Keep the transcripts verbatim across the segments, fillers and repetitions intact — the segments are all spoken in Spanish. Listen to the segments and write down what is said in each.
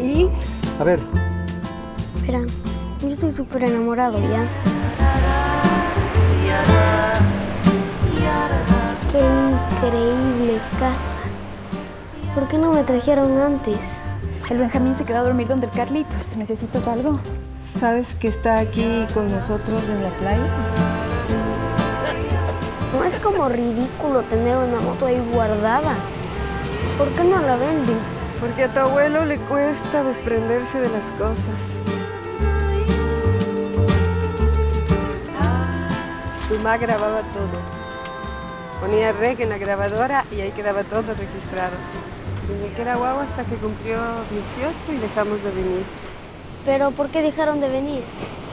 ¿Y? A ver. Espera, yo estoy súper enamorado ya. ¡Qué increíble casa! ¿Por qué no me trajeron antes? El Benjamín se quedó a dormir donde el Carlitos. ¿Necesitas algo? ¿Sabes que está aquí con nosotros en la playa? ¿No es como ridículo tener una moto ahí guardada? ¿Por qué no la venden? Porque a tu abuelo le cuesta desprenderse de las cosas. Tu mamá grababa todo. Ponía rec en la grabadora y ahí quedaba todo registrado. Desde que era guagua hasta que cumplió dieciocho y dejamos de venir. ¿Pero por qué dejaron de venir?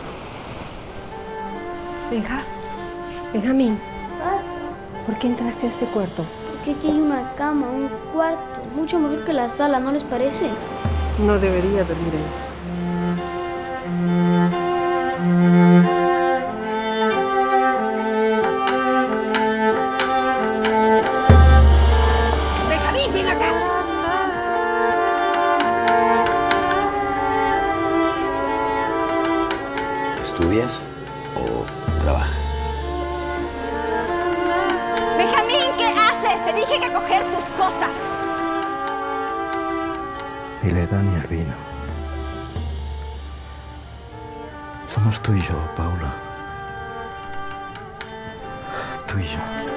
Benja, Benjamín, ¿Qué pasa? ¿por qué entraste a este cuarto? Porque aquí hay una cama, un cuarto, mucho mejor que la sala, ¿no les parece? No debería dormir ahí. ¡Benjamín, ven acá! ¿Estudias o trabajas? ¡Benjamín, qué haces! Te dije que coger tus cosas. Dile a Dani al vino. Somos tú y yo, Paula. Tú y yo.